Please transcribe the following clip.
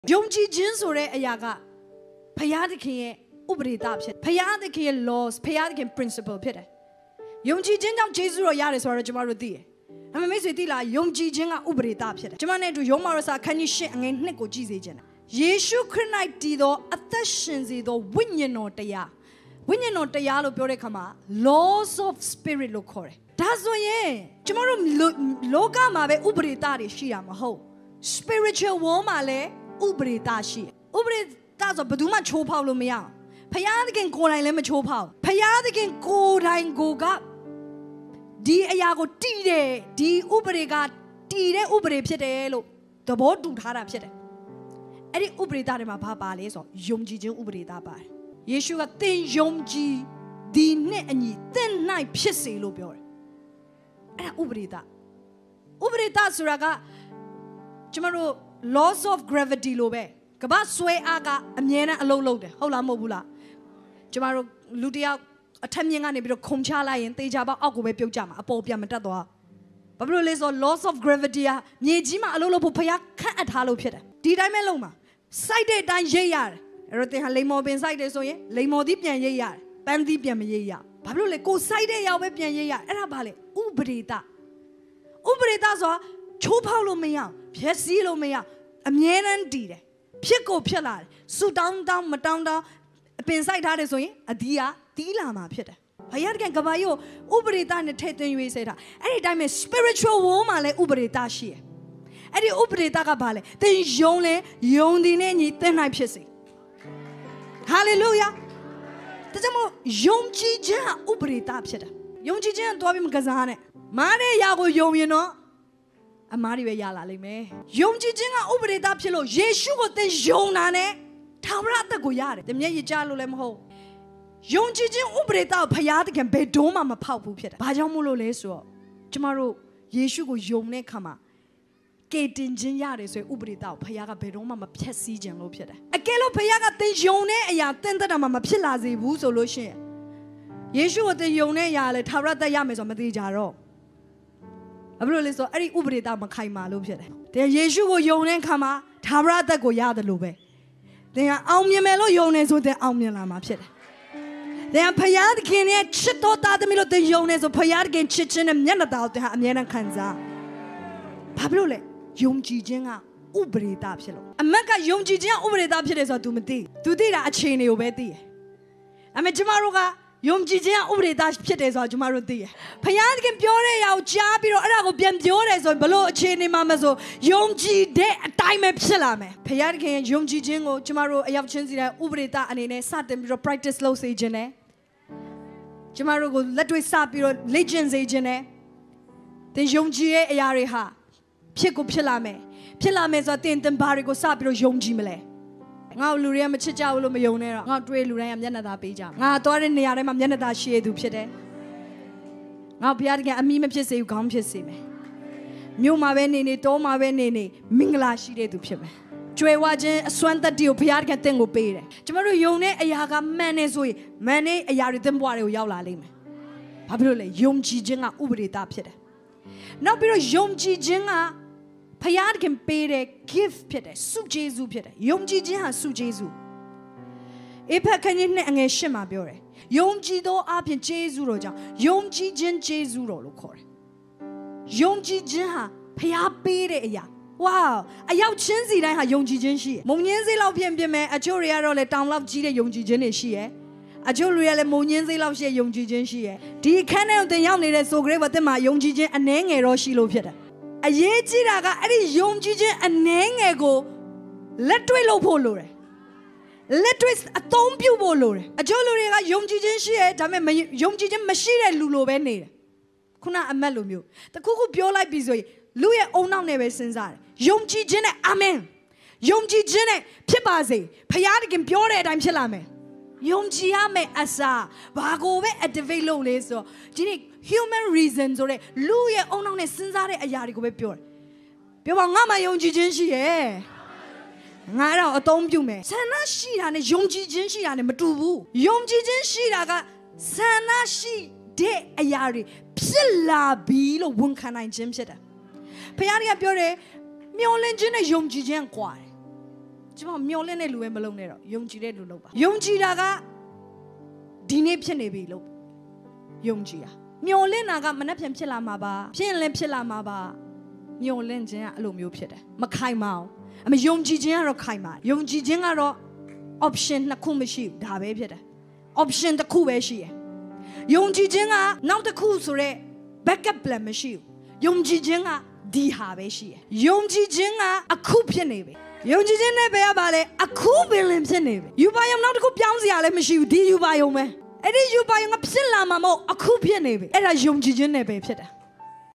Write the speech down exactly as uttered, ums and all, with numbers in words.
용지 진솔의 아야가 파야드키의 우브리다 피 파야드키의 laws 파야드키의 principle 피래 용지 진정 제주로 야래서 저마로 뒤에 아마 메시지 뒤라 용지 진가 우브리다 피래 저만에도 용마로사 칸이시 ang에 넷고 지세잖아 예수 그리스도도 아타신지도 윈연노တရား윈연노တရားလို့ပြောတဲ့ခါမှာ laws of spirit လို့ခေါ်တယ်ဒါဆိုရင်ကျမတို့လောကမှာပဲဥပဒေတာတွေရှိရမှာဟုတ် spiritual world မှာလည်းဥပဒေတာရှိဥပဒေတာဆိုဘယ်သူမှချိုးဖောက်လို့မရအောင်ဖယားသခင်ကိုယ်တိုင်လည်းမချိုးဖောက်ဖယားသခင်ကိုယ်တိုင်ကိုကဒီအရာကိုတည်တယ်ဒီဥပဒေကတည်တဲ့ဥပဒေဖြစ်တယ်လို့သဘောတူထားတာဖြစ်တယ်အဲ့ဒီဥပဒေတာတွေမှာဘာပါလဲဆိုယုံကြည်ခြင်းဥပဒေတာပါတယ်ယေရှုကသင်ယုံကြည်ဒီနဲ့အညီသင်၌ဖြစ်စေလို့ပြောတယ်အဲ့ဒါဥပဒေတာဥပဒေတာဆိုတာကကျမတို့ laws of gravity လို့ပဲကမ္ဘာဆွဲအားကအမြဲတမ်းအလုံးလုံးတယ်ဟုတ်လားမဟုတ်ဘူးလားကျမတို့လူတယောက်အထက်မြင့်ကနေပြီးတော့ခုန်ချလိုက်ရင်တေချာပေါက်အောက်ကိုပဲပြုတ်ကြမှာအပေါ်ပြန်မတက်သွားဘာဖြစ်လို့လဲဆိုတော့ laws of gravity ကမြေကြီးမှာအလုံးလုံးဖို့ဖျားခန့်အပ်ထားလို့ဖြစ်တယ်ဒီတိုင်းပဲလုံးမှာစိုက်တဲ့အတိုင်းရိတ်ရတယ်အဲ့တော့သင်ဟာလိမ္မော်ပင်စိုက်တယ်ဆိုရင်လိမ္မော်သီးပြန်ရိတ်ရတယ်ပန်းသီးပြန်မရိတ်ရဘာဖြစ်လို့လဲကိုစိုက်တဲ့ရောက်ပဲပြန်ရိတ်ရအဲ့ဒါဘာလဲဥပဒေတာဥပဒေတာဆိုတာချိုးဖောက်လို့မရဖြည့်စည်းလို့မရအမြဲတမ်းတည်တယ်ဖြစ်ကိုဖြစ်လာတယ်ဆူတောင်းတောင်းမတောင်းတောင်းအပင်စိုက်ထားတယ်ဆိုရင်အဒီးကတီးလာမှာဖြစ်တယ်ဘုရားကကဘာယိုဥပဒေတာနဲ့ထည့်သွင်းရွေးစေတာအဲ့ဒီတိုင်းမှာ spiritual world မှာလည်းဥပဒေတာရှိတယ်အဲ့ဒီဥပဒေတာကဘာလဲသင်ယုံလဲယုံသည်နဲ့ညီသင်နိုင်ဖြစ်စေ hallelujah ဒါကြောင့်မို့ယုံကြည်ခြင်းဥပဒေတာဖြစ်တယ်ယုံကြည်ခြင်းတော့ပြီးမကစားနဲ့မားတဲ့ຢာကိုယုံရင်တော့အမားတွေပဲရလာလိမ့်မယ်ယုံကြည်ခြင်းကဥပဒေတာဖြစ်လို့ယေရှုကိုသင်ယုံတာနဲ့ထာဝရအသက်ကိုရတယ်တမျက်ရည်ကျလို့လည်းမဟုတ်ယုံကြည်ခြင်းဥပဒေတာကိုဖျားသခင်ဘယ်တော့မှမဖောက်ဘူးဖြစ်တယ်ဘာကြောင့်မို့လို့လဲဆိုတော့ကျမတို့ယေရှုကိုယုံတဲ့အခါမှာကေတင်ခြင်းရတယ်ဆိုရင်ဥပဒေတာကိုဖျားကဘယ်တော့မှမဖြတ်စည်းခြင်းလို့ဖြစ်တယ်အကယ်လို့ဖျားကသင်ယုံတဲ့အရာသင်သက်တာမှမဖြစ်လာစေဘူးဆိုလို့ရှိရင်ယေရှုကိုသင်ယုံတဲ့အရာလည်းထာဝရအသက်ရမယ်ဆိုမသိကြတော့ဘာလို့လဲဆိုတော့အဲ့ဒီဥပဒေတာမခိုင်မာလို့ဖြစ်တယ်။တဲ့ယေရှုကိုယုံတဲ့အခါမှာထာဝရအသက်ကိုရတယ်လို့ပဲ။တဲ့ကအောင်မြင်မယ်လို့ယုံနေဆိုတဲ့အောင်မြင်လာမှာဖြစ်တယ်။တဲ့ဖယားသခင်ရဲ့ချစ်တော်သားသမီးလို့တဲ့ယုံနေဆိုဖယားသခင်ချစ်ခြင်းနဲ့မျက်နှာတော်တဲ့အမြဲတမ်းခံစား။ဘာလို့လဲယုံကြည်ခြင်းကဥပဒေတာဖြစ်လို့အမက်ကယုံကြည်ခြင်းကဥပဒေတာဖြစ်တယ်ဆိုတော့ तू မသိ။ तू သိတာအခြေအနေကိုပဲသိတယ်။အမေကျမတို့ကယုံကြည်ခြင်းဥပဒေသားဖြစ်တယ်ဆိုတော့ကျွန်တော်တို့သိရ။ဖယားသခင်ပြောတဲ့အရာကိုကြားပြီးတော့အဲ့ဒါကိုပြန်ပြောတယ်ဆိုရင်ဘလို့အခြေအနေမှာမဆိုယုံကြည်တဲ့အတိုင်းပဲဖြစ်လာမယ်။ဖယားသခင်ယုံကြည်ခြင်းကိုကျွန်တော်တို့အရောက်ချင်းစီတိုင်းဥပဒေသားအနေနဲ့စတင်ပြီးတော့ practice လုပ်စေခြင်းနဲ့ကျွန်တော်တို့ကိုလက်တွေ့စပြီးတော့လေ့ကျင့်စေခြင်းနဲ့သင်ယုံကြည်ရဲ့အရာတွေဟာဖြစ်ကိုဖြစ်လာမယ်။ဖြစ်လာမယ်ဆိုတော့သင်သင်ဘာတွေကိုစပြီးတော့ယုံကြည်မလဲ။ငါ့လူတွေကမချစ်ကြဘူးလို့မယုံနဲ့တော့ငါတွေ့လူတိုင်းကမျက်နှာသာပေးကြငါသွားတဲ့နေရာတိုင်းမှာမျက်နှာသာရှိရသူဖြစ်တယ်ငါဘုရားတခင်အမိမဖြစ်စေဘူးခေါင်းဖြစ်စေမယ်မြို့မှာပဲနေနေတောမှာပဲနေနေမင်္ဂလာရှိတဲ့သူဖြစ်မယ်ကြွယ်ဝခြင်းအစွမ်းတတ္တိကိုဘုရားတခင်သင်ကိုပေးတယ်ကျမတို့ယုံတဲ့အရာကမှန်နေဆိုရင်မှန်တဲ့အရာတွေသင်ဘဝတွေကိုရောက်လာလိမ့်မယ်ဘာဖြစ်လို့လဲယုံကြည်ခြင်းကဥပဒေသားဖြစ်တယ်နောက်ပြီးတော့ယုံကြည်ခြင်းကဖယားခင်ပေးတဲ့ gift ဖြစ်တယ်ဆုကျေးဇူးဖြစ်တယ်ယုံကြည်ခြင်းဟာဆုကျေးဇူးအေဖက်ခန်းကြီးနဲ့အငယ်ရှစ်မှာပြောတယ်ယုံကြည်သောအပြင်ကျေးဇူးတော်ကြောင့်ယုံကြည်ခြင်းကျေးဇူးတော်လို့ခေါ်တယ်ယုံကြည်ခြင်းဟာဖယားပေးတဲ့အရာဝေါအရောက်ချင်းစီတိုင်းဟာယုံကြည်ခြင်းရှိတယ်မုံညင်းစေးလောက်ပြင်ပြင်မဲ့အချို့တွေကတော့လေတောင်လောက်ကြီးတဲ့ယုံကြည်ခြင်းတွေရှိရဲ့အချို့လူတွေကလည်းမုံညင်းစေးလောက်ရှိတဲ့ယုံကြည်ခြင်းရှိရဲ့ဒီခန်းထဲကိုတင်ရောက်နေတဲ့ဆိုကြတဲ့ဘက်မှာယုံကြည်ခြင်းအနှဲငယ်တော့ရှိလို့ဖြစ်တယ်အရေးကြီးတာကအဲ့ဒီယုံကြည်ခြင်းအနှဲငယ်ကိုလက်တွေ့လုပ်ဖို့လိုတယ်လက်တွေ့အသုံးပြုဖို့လိုတယ်အကျိုးလူတွေကယုံကြည်ခြင်းရှိရဲဒါပေမဲ့ယုံကြည်ခြင်းမရှိတဲ့လူလိုပဲနေတယ်ခုနအမတ်လိုမျိုးတခုခုပြောလိုက်ပြီဆိုရင်လူရဲ့အုံနောက်နဲ့ပဲစဉ်းစားတယ်ယုံကြည်ခြင်းနဲ့အာမင်ယုံကြည်ခြင်းနဲ့ဖြစ်ပါစေဖခင်တခင်ပြောတဲ့အတိုင်းဖြစ်လာမယ်ယုံကြည်ရမယ်အစားဘာကိုပဲ activate လုပ်လဲဆိုတော့ဒီနေ့ human reason ဆိုတဲ့လူရဲ့အုံနောက်နဲ့စဉ်းစားတဲ့အရာတွေကိုပဲပြောတယ်ပြောပါငါမှယုံကြည်ခြင်းရှိရဲ့ငါတော့အသုံးပြုမယ်ဆန္ဒရှိတာနဲ့ယုံကြည်ခြင်းရှိတာနဲ့မတူဘူးယုံကြည်ခြင်းရှိတာကဆန္ဒရှိတဲ့အရာတွေဖြစ်လာပြီလို့ဝန်ခံနိုင်ခြင်းဖြစ်တယ်ဖခင်ကပြောတယ်မျှော်လင့်ခြင်းနဲ့ယုံကြည်ခြင်းကွာတယ်ကျမမျောလင့်တဲ့လူပဲမလုံးနဲ့တော့ယုံကြည်တဲ့လူလုံးပါယုံကြည်တာကဒီနေ့ဖြစ်နေပြီလို့ယုံကြည်တာမျောလင့်တာကမနှက်ပြန်ဖြစ်လာမှာပါဖြစ်ရင်လည်းဖြစ်လာမှာပါမျောလင့်ခြင်းကအဲ့လိုမျိုးဖြစ်တယ်မခိုင်မအောင်အမယုံကြည်ခြင်းကတော့ခိုင်မာယုံကြည်ခြင်းကတော့ option နှစ်ခုမရှိဘူးဒါပဲဖြစ်တယ် option တစ်ခုပဲရှိတယ်ယုံကြည်ခြင်းကနောက်တစ်ခုဆိုတော့ backup plan မရှိဘူးယုံကြည်ခြင်းကဒီဟာပဲရှိတယ်ယုံကြည်ခြင်းကအခုဖြစ်နေပြီယုံကြည်ခြင်းနဲ့ပဲရပါလေအခုပင်လင်ဖြစ်နေပြီယူပါယုံနောက်တစ်ခုပြောင်းစရာလည်းမရှိဘူးဒီယူပါယုံပဲအဲ့ဒီယူပါယုံကဖြစ်လာမှာမဟုတ်အခုဖြစ်နေပြီအဲ့ဒါယုံကြည်ခြင်းနဲ့ပဲဖြစ်တယ်